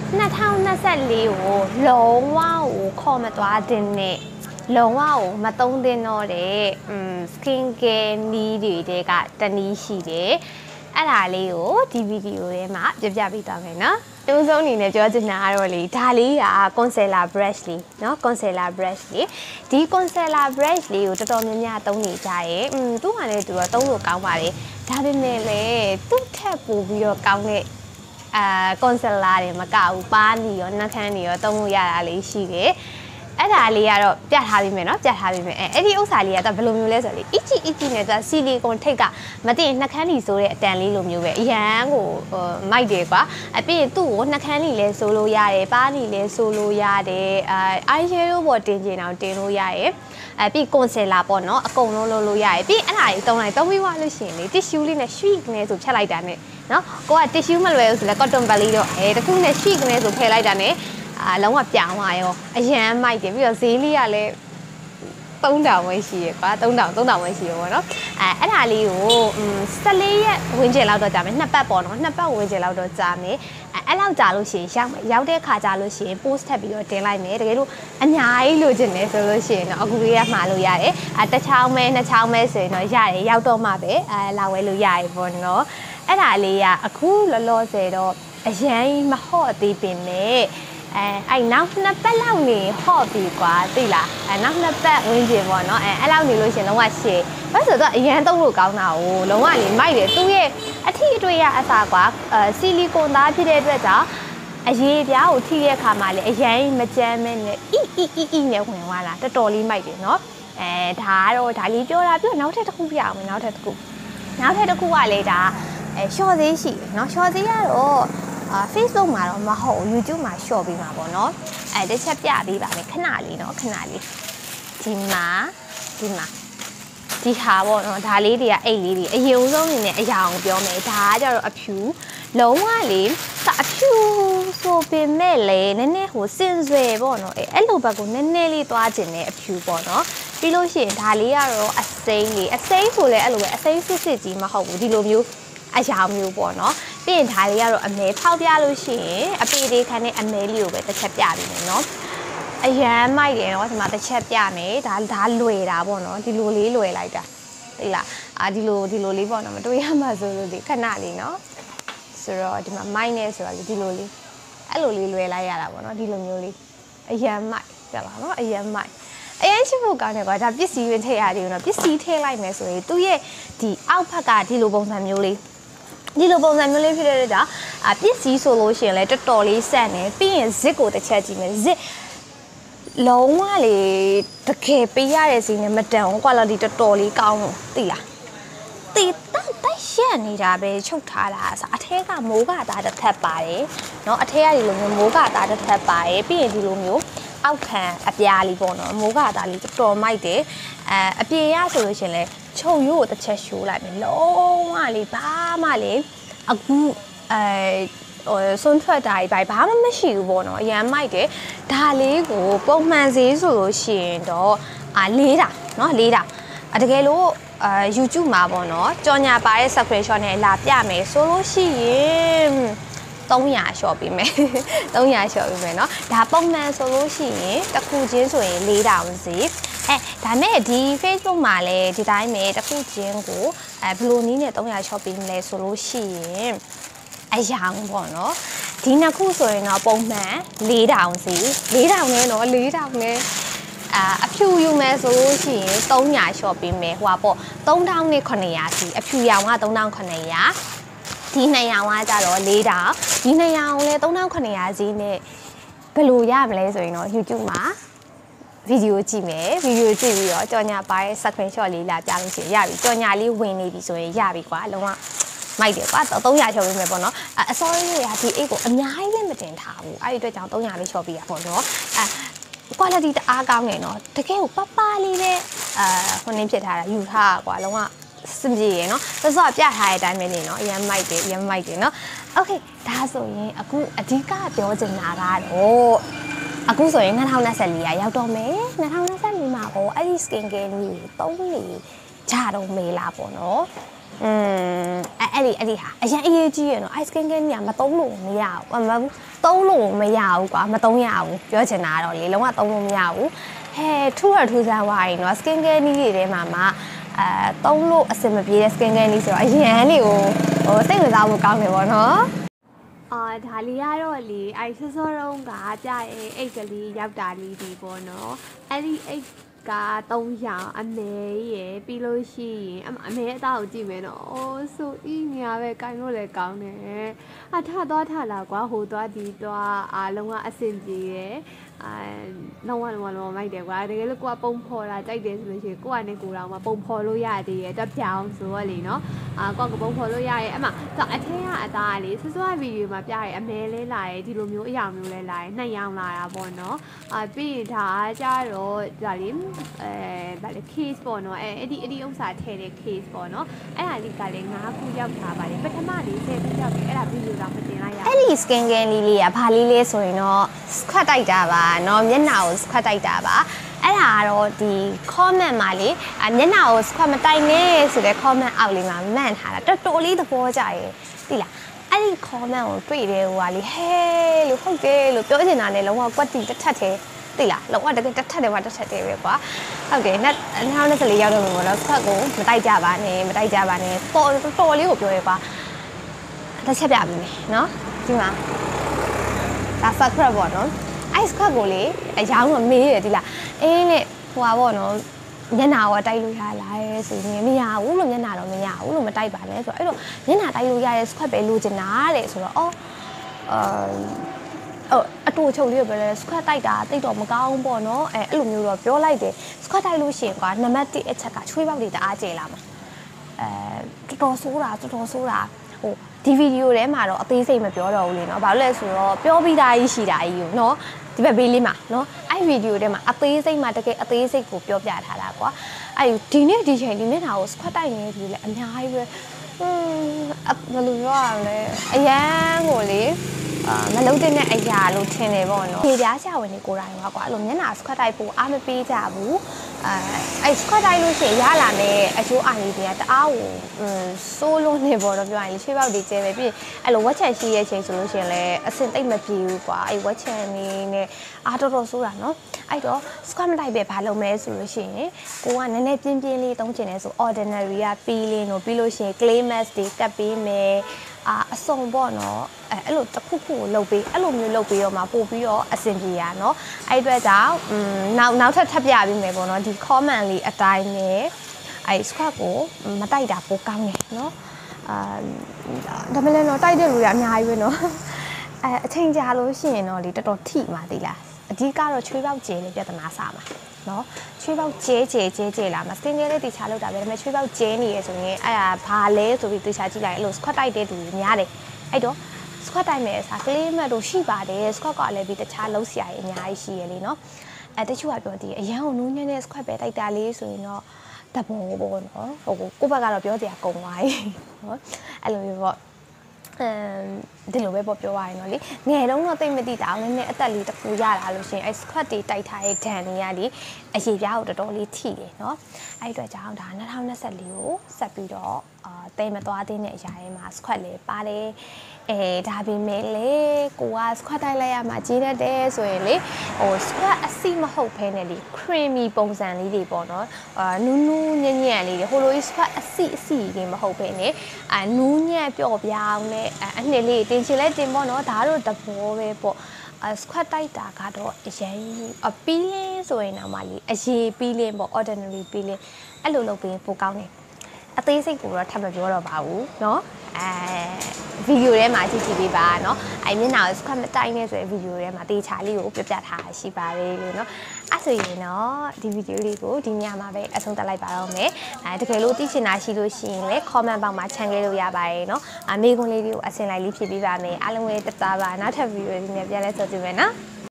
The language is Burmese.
那套那些礼物，龙哇我靠么多少点呢？龙哇我么懂点喏嘞，skin care 呢的个等你洗的，哪里哦 DVD 的嘛，就比到没呢？用上你呢就要拿罗哩，大哩啊 concealer brush 哩，喏 concealer brush 哩，ဒီ concealer brush 哩ကိုတော်တော်များများသုံးနေကြရဲ့，သူကလည်းသူတော့သုံးလို့ကောင်းပါလေ။ဒါပေမဲ့လည်းသူ့ထက်ပိုပြီးတော့ကောင်းတဲ့concealer တွေမကဘူးပါးနီရောနှာခမ်းတွေရောသုံးလို့ရတာလေးရှိတယ်။အဲ့ဒါလေးကတော့ပြတ်ထားပြီးမယ်နော်ပြတ်ထားပြီးမယ်အဲ့ဒီဥစ္စာလေးကတော့ဘယ်လိုမျိုးလဲဆိုတော့လေအီနဲ့သူကဆီလီကွန်ထိတ်ကမသိရင်နှာခမ်းလီဆိုတဲ့အတန်လေးလိုမျိုးပဲအရန်ကိုမိုက်တယ်ကွာအပြင်သူ့ကိုနှာခမ်းလီလဲဆိုလို့ရတယ်ပါးလီလဲဆိုလို့ရတယ်အိုင်ရှယ်ဒိုးပေါ်တင်ချင်အောင်တင်လို့ရတယ်ပြီးကွန်ဆယ်လာပေါ့နော်အကုန်လုံးလုပ်လို့ရတယ်ပြီးအဲ့ဒါကြီးသုံးပြီးွားလို့ရှိရင်လေတစ်ရှူးလေးနဲ့ရွှိကနေဆိုဖြတ်လိုက်တာနဲ့နော်ကိုကတစ်ရှူးမလွယ်ဘူးဆိုလဲကော့တွန်ဘက်လေးတော့တခုနဲ့ရွှိကနေဆိုဖယ်လိုက်တာနဲ့လုံးဝပြောင်းသွားရောအရန်မိုက်တယ်ပြီးတော့ဈေးလေးကလည်း3000ပဲရှိရကွာ3000ပဲရှိရပေါ့နော်အဲ့ဒါလေးကို14ရက်ဝင်းကျင်လောက်တော့ကြာမယ်2ပတ်ပေါ့နော်2ပတ်ဝင်းကျင်လောက်တော့ကြာမယ်အဲ့လောက်ကြာလို့ရှိရင်ရောက်တဲ့ခါကြာလို့ရှိရင် post ထပ်ပြီးတော့တင်လိုက်မယ်တကယ်လို့အများကြီးလိုချင်တယ်ဆိုလို့ရှိရင်တော့အခုလေးကမှာလို့ရတယ်တစ်ချောင်းပဲ2ချောင်းပဲဆိုရင်တော့ရတယ်ရောက်တော့မှပဲလာဝဲလို့ရတယ်ပေါ့နော်အဲ့ဒါလေးကအခုလောလောဆယ်တော့အရန်မဟော့သေးပင်နဲ့အဲ့နောက်2ပတ်လောက်နေဟော့ပြီကွာသိလားနောက်2ပတ်ဝင်းကျင်ပေါ့နော်အဲ့လောက်နေလို့ရှင်လုံးဝရှည်ဘာလို့ဆိုတော့အရန်သုံးလို့ကောင်းတာ哦လုံးဝလေမိုက်တယ်သူ့ရဲ့အထီအတွေ့ရအစားကွာဆီလီကွန်သားဖြစ်တဲ့အတွက်ကြောင့်အရေးပြားကိုထိတဲ့အခါမှာလေအရန်မကြမ်းမဲနဲ့အီနဲ့ဝင်သွားတာတော်တော်လေးမိုက်တယ်နော်ဒါကတော့ဒါလေးပြောတာပြီးတော့နောက်ထပ်တစ်ခုပြအောင်နောက်ထပ်တစ်ခုကလေဒါရှော့သေးရှိတယ်နော်ရှော့သေးရတော့Facebook မှာတော့မဟုတ် YouTube မှာ short ပေးမှာပေါ့နော်တစ်ချက်ပြပေးပါမယ်ခဏလေးနော်ခဏလေးဒီမှာဒီဟာပေါ့နော်ဒါလေးတွေကအိတ်လေးတွေအရင်ဆုံးနေနဲ့အရာအောင်ပြောမယ်ဒါကကြတော့အဖြူလုံးဝလေအဖြူဆိုပေမဲ့လေနည်းနည်းဟိုစင်ဆွဲပေါ့နော်အဲ့လိုဘက်ကိုနည်းနည်းလေးသွားခြင်းနဲ့အဖြူပေါ့နော်ပြီးလို့ရှိရင်ဒါလေးကတော့အစိမ်းဆိုလဲအဲ့လိုပဲအစိမ်းစစ်ကြီးမဟုတ်ဘူးဒီလိုမျိုးအရာမျိုးပေါ့နော်ပြီးရင်ဒါလေးကတော့အမဲဖောက်ပြလို့ရှိရင်အပေလေးခံတဲ့အမဲလေးကိုပဲတစ်ချက်ပြပေးမယ်နော်အရန်မိုက်တယ်နော်ဒီမှာတစ်ချက်ပြမယ်ဒါလွယ်တာပေါ့နော်ဒီလိုလေးလွယ်လိုက်တာသိလားဒီလိုလေးပေါ့နော်မတွေးရမှာဆိုလို့ဒီခဏလေးနော်ဆိုတော့ဒီမှာမိုက်နေဆိုတာဒီလိုလေးအဲ့လိုလေးလွယ်လိုက်ရတာပေါ့နော်ဒီလိုမျိုးလေးအရန်မိုက်တယ်လားနော်အရန်မိုက်အရင်ရှိဖို့ကောင်းတယ်ကွာဒါပစ္စည်းဝင်ထည့်ရတယ်နော်ပစ္စည်းထည့်လိုက်မယ်ဆိုရင်သူ့ရဲ့ဒီအောက်ဖက်ကဒီလိုပုံစံမျိုးလေးဖြစ်တဲ့အတွက်ဒါပစ္စည်းဆိုလို့ရှိရင်လည်းတော်တော်လေးဆန့်နေပြီးရင် zip ကိုတစ်ချက်ကြည့်မယ် zip လုံးဝလေတကယ်ပေးရတဲ့စီနဲ့မတန်ဘူး quality တော်တော်လေးကောင်းလို့သိလားတိတ်ရှက်နေတာပဲချုပ်ထားတာအထဲကမိုးကသားတစ်ထပ်ပါတယ်เนาะအထဲကဒီလိုမျိုးမိုးကသားတစ်ထပ်ပါတယ်ပြီးရင်ဒီလိုမျိုးအောက်ခံအပြားလေးပေါ့နော်မိုးကသားလေးတော်တော်မိုက်တယ်အပြင်ရဆိုလို့ရှင်လဲချုပ်ရိုးကိုတစ်ချက်ရှိုးလိုက်မယ်လုံးဝလေဘာမှလေအခုစွန့်ထွက်တာကြီးဘာမှမရှိဘူးပေါ့နော်အရန်မိုက်တယ်ဒါလေးကိုပုံမှန်ဈေးဆိုလို့ရှိရင်တော့4တာเนาะ4တာတကယ်လို့YouTube မှာပေါ့နော်ကြော်ညာပါတဲ့ subscription နဲ့လာပြမယ်ဆိုလို့ရှိရင်300လျှော့ပေးမယ်300လျှော့ပေးမယ်เนาะဒါပုံမှန်ဆိုလို့ရှိရင်တစ်ခုချင်းဆိုရင်4000စီဒါမဲ့ဒီ Facebook မှာလည်းဒီတိုင်းပဲတစ်ခုချင်းကိုဘယ်လိုနည်းနဲ့300လျှော့ပေးမလဲဆိုလို့ရှိရင်အယောင်ပေါ့နော်ဒီနှစ်ခုဆိုရင်တော့ပုံမှန်4000စီ4000နဲ့နော်4000နဲ့အဖြူယူမယ်ဆိုလို့ရှိရင်300လျှော့ပေးမယ်ဟိုပါပေါ့3900စီအဖြူရောင်က3900ဒီ2ရောင်ကကြတော့4000ဒီ2ရောင်လဲ3900စီနဲ့ဘယ်လိုရမလဲဆိုရင်တော့ YouTube မှာဗီဒီယိုကြည့်မယ်ဗီဒီယိုကြည့်ပြီးတော့ကြော်ညာပါတဲ့ screenshot လေးလာပြလို့ရှိရင်ရပြီကြော်ညာလေးဝင်နေပြီဆိုရင်ရပြီကွာလုံးဝမိုက်တယ်ကွာ300ချော်ပေးမယ်ပေါ့နော်အစောလေးတွေကဒီအိတ်ကိုအများကြီးလည်းမတင်ထားဘူးအဲ့ဒီအတွက်ကြောင့်300လေးချော်ပေးရပေါ့နော်quality တအားကောင်းနေနော်တကယ်ကိုပပလေးနဲ့ဟိုနေဖြစ်ထားတာယူထားကွာလုံးဝစင်ပြေရနော်စောပြထားတဲ့အတိုင်းပဲနေနော်အရင်မိုက်တယ်နော်โอเคဒါဆိုရင်အခုအဓိကပြောချင်တာကတော့အခုဆိုရင်2024ကရောက်တော့မယ်2024မှာဟောအဲ့ဒီ skin care ကြီးသုံးနေကြတော့မေးလာပေါ့နော်အဲ့ဒီဟာအရင်အေးကြီးရနော် ice cream ကမသုံးလို့မရဘူးမဟုတ်သုံးလို့မရဘူးကွာမသုံးရဘူးပြောချင်တာတော့လေလုံးဝသုံးလို့မရဘူးဟဲထူဆန်းသွားရင်နော် skin care နည်းတွေထဲမှာသုံးလို့အဆင်မပြေတဲ့ skin care နည်းဆိုတော့အရင်လေးကိုစိတ်ဝင်စားဖို့ကောင်းတယ်ပေါ့နော်ဒါလေးကတော့လေအဲ့ဆောစောတုန်းကကြာရင်အိတ်ကလေးရောက်တာလေးဒီပေါ့နော်အဲ့ဒီအိတ်က300အမဲရယ်ပြီးလို့ရှိရင်အမဲအသားကိုကြည့်မယ်နော်အိုးဆိုအင်းညာပဲကိုင်လို့လည်းကောင်းတယ်ထသွားထလာကွာဟိုသွားဒီသွားအားလုံးကအဆင်ပြေရယ်လုံးဝမိုက်တယ်ကွာတကယ်လို့ကိုကပုံဖော်တာကြိုက်တယ်ဆိုလို့ရှိရင်ကိုကနေကိုတော့မှပုံဖော်လို့ရသေးတယ်တက်ပြောင်းဆိုတော့လေနော်ကိုကပုံဖော်လို့ရရဲ့အထက်ကအသားလေးဆွဆွဗီဒီယိုမှာပြရဲအမဲလဲလာရဲဒီလိုမျိုးအရာမျိုးလဲလာရဲ2ရောင်လာတာပေါ့နော်ပြီးရင်ဒါကြတော့ဒါလေဗာလေ case ပေါ့နော်အဲ့ဒီဥစ္စာထည့်တဲ့ case ပေါ့နော်အဲ့ဒါလေးကလည်း9ခုရောက်ထားပါတယ်ပထမလေး10ခုရောက်တယ်အဲ့ဒါဗီဒီယိုတော့မတင်လိုက်ရအဲ့ဒီ skin care လေးကဘာလေးလဲဆိုရင်တော့ scratch တိုက်တာပါနော်မျက်နှာကို scratch တိုက်တာပါအဲ့ဒါကတော့ဒီ comment မှာလေမျက်နှာကို scratch မတိုက်နဲ့ဆိုတဲ့ comment အောက်လေးမှာမှန်ထားတာတော်တော်လေးသဘောကျရဲ့သိလားအဲ့ဒီ comment ကိုတွေ့တယ်ဟိုကလေဟဲလို့ဟုတ်တယ်လို့ပြောချင်တာနဲ့လုံးဝကွက်တီတစ်ထက်သေးသိလားလုံးဝတကယ်တစ်ထက်တယ်ပဲကွာဟုတ်ကဲ့2024ရောက်တော့မှာပေါ့နော် scratch ကိုမတိုက်ကြပါနဲ့တော်လေးကိုပြောရဲကွာတစ်ချက်ပြပေးမယ်နော်ဒီမှာဒါ scratch ပေါ့နော်ice cream ကိုလေအရောင်းတော့မေးရဒီလားနဲ့ဟိုပါပေါ့နော်မျက်နှာကိုတိုက်လို့ရလားဆိုရင်မရဘူးလို့မျက်နှာတော့မရဘူးလို့မတိုက်ပါနဲ့ဆိုတော့အဲ့တော့မျက်နှာတိုက်လို့ရတဲ့ scratch ပဲလိုချင်တာတဲ့ဆိုတော့အတူချုပ်လေးပဲလေ scratch တိုက်တာတိတ်တော့မကောင်းပေါ့နော်အဲ့လိုမျိုးတော့ပြောလိုက်တယ် scratch တိုက်လို့ရှိရင်ကွာနံပါတ်1အချက်ကချွေးပေါက်တွေတအားကျလာမှာတော်တော်ဆိုးတာဟိုဒီဗီဒီယိုထဲမှာတော့အသေးစိတ်မပြောတော့ဘူးလေနော်ဘာလို့လဲဆိုတော့ပြောပြီးသားကြီးရှိတာကြီးကိုနော်ဒီဘက်ဘေးလေးမှာနော်အဲ့ဗီဒီယိုထဲမှာအသေးစိတ်မှာတကယ်အသေးစိတ်ကိုပြောပြထားတာကွာအဲ့ဒီနေ့ဒီချိန်ဒီမျက်နှာကို scratch တိုက်နေပြီလေအများကြီးပဲဘယ်လိုပြောရလဲအရန်ကိုလေမလုံးတဲ့အရာလို့ထင်တယ်ပေါ့နော်ဖြေပြားရှာဝင်နေကိုယ်တိုင်ပါကွာအဲ့လိုမျက်နှာ scratch တိုက်ဖို့အားမပေးကြဘူးအဲ့ scratch တိုက်လို့ရှိရင်ရလာမယ်အကျိုးအာရုံတွေကတအားကိုစိုးလို့နေပေါ့တော့ပြောရင်ရှေ့ပေါက်တွေကျဲပဲပြီးအဲ့လိုဝက်ချန်ရှိရဲ့ချိန်ဆိုလို့ရှိရင်လည်းအစင်တိတ်မပြေဘူးကွာအဲ့ဝက်ချန်နေနဲ့အားတော်စိုးတာနော်အဲ့တော့ scratch မတိုက်ပဲဘာလုပ်မလဲဆိုလို့ရှိရင်ကိုကနည်းနည်းပြင်းလေးသုံးချင်တယ်ဆို ordinary ကpeeling တို့ပြီးလို့ရှိရင် clay mask တွေကပ်ပေးမယ်အစုံပေါ့နော်အဲ့လိုတစ်ခုခုကိုလုပ်ပေးအဲ့လိုမျိုးလုပ်ပေးတော့မှပို့ပြီးတော့အဆင်ပြေရနော်အဲ့အတွက်ကြောင့်နောက်ထပ်ပြပေးမယ်ပေါ့နော်ဒီ comment လေးအတိုင်းနဲ့အဲ့ scratch ကိုမတိုက်တာပိုကောင်းတယ်နော်ဒါပေမဲ့တော့တိုက်တဲ့လူတွေအများကြီးပဲနော်အချိန်ကြာလို့ရှိရင်တော့ဒီတော်တော်ထိမှာသိလားအဓိကတော့ချွေးပေါက်ကျဲလေးပြဿနာစမှာနော်ချွေးပေါက်ကျဲလာမှာ skin care လေးတိချလောက်တာပဲဒါပေမဲ့ချွေးပေါက်ကျဲနေရဆိုရင်အဲ့ဒါဘာလဲဆိုပြီးတိချကြည့်လိုက်အဲ့လို scratch တိုက်တဲ့သူများတယ်အဲ့တော့ scratch တိုက်မယ်အစား clay mask တို့ရှိပါတယ် scratch ကလည်းပြီးတခြားလုံးဆရာကြီးအများကြီးရှိရလေနော်တချို့ကပြောတည်အရန်ကိုနူးညံ့တဲ့ scratch ပဲတိုက်တာလေးဆိုရင်တော့တပုံပေါ့နော်ဟိုကိုဘက်ကတော့ပြောတရားကုန်သွားပြီနော်အဲ့လိုမျိုးပေါ့ဒီလိုပဲပေါ့ပြောရရင်တော့လေငယ်တုန်းတော့တိတ်မသိတာအောင်နည်းနည်းအသက်လေးတစ်ခုရလာလို့ရှိရင်အဲ့ scratch တွေတိုက်ထားတဲ့ဒဏ်တွေကလေအရေးပြားကိုတော်တော်လေးထိတယ်နော်အဲ့အတွက်ကြောင့်ဒါ2024ကိုဆက်ပြီးတော့တိတ်မသွားသေးတဲ့အရာတွေမှာ scratch လေးပါတယ်ဒါပေမဲ့လေကိုက scratch တိုက်လိုက်ရမှာကြီးတတ်တယ်ဆိုရင်လေဟို scratch အစီမဟုတ်ဖဲနဲ့လေ creamy ပုံစံလေးတွေပေါ့နော်နူးညံ့လေးတွေဟိုလို scratch အစီတွေမဟုတ်ဖဲနဲ့နူးညံ့ပျော့ပြောင်းနဲ့အနှစ်လေးတင်ချင်လဲတင်ပေါ့နော်ဒါတော့တဘောပဲပေါ့scratch တိုက်တာကတော့အရင်peeling ဆိုရင်တော့မှလေအရေး peeling ပေါ့ ordinary peeling အဲ့လိုလုပ်ပြီးပိုကောင်းတယ်အသေးစိတ်ကိုတော့ထပ်မပြောတော့ပါဘူးเนาะဗီဒီယိုထဲမှာကြည့်ပေးပါเนาะမျက်နှာကို scratch မတိုက်နဲ့ဆိုတဲ့ဗီဒီယိုထဲမှာတေချာလေးကိုပြပြထားရှိပါတယ်လို့เนาะအဲ့ဆိုရင်တော့ဒီဗီဒီယိုလေးကိုဒီညမှာပဲအဆုံးသတ်လိုက်ပါတော့မယ်တကယ်လို့သိချင်တာရှိလို့ရှိရင်လည်း comment ဘောက်မှာခြံခဲ့လို့ရပါတယ်เนาะမေးခွန်းလေးတွေကိုအစင်လိုက်လေးဖြည့်ပေးပါမယ်အားလုံးပဲတက်တာပါနောက်ထပ်ဗီဒီယိုလေးနဲ့ပြန်လဲဆိုကြည့်မယ်เนาะ